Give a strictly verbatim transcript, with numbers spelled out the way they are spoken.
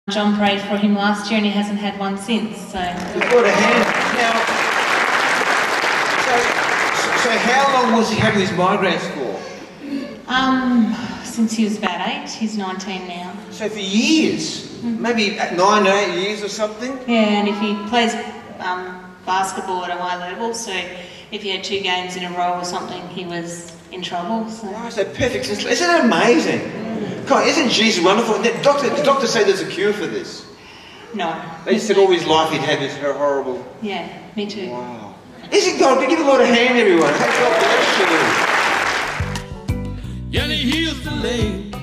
John prayed for him last year and he hasn't had one since, so... What a hand. Now, so, so how long was he having these migraines for? Um, since he was about eight. He's nineteen now. So for years? Mm-hmm. Maybe nine, eight years or something? Yeah, and if he plays um, basketball at a high level, so if he had two games in a row or something, he was in trouble. So, oh, so perfect. Isn't it amazing? God, isn't Jesus wonderful? The doctor, the doctor say there's a cure for this. No. They said all his life he'd had this horrible... Yeah, me too. Wow. Isn't God? Give a lot of hand, everyone. God bless you. Yeah, he heals the lame.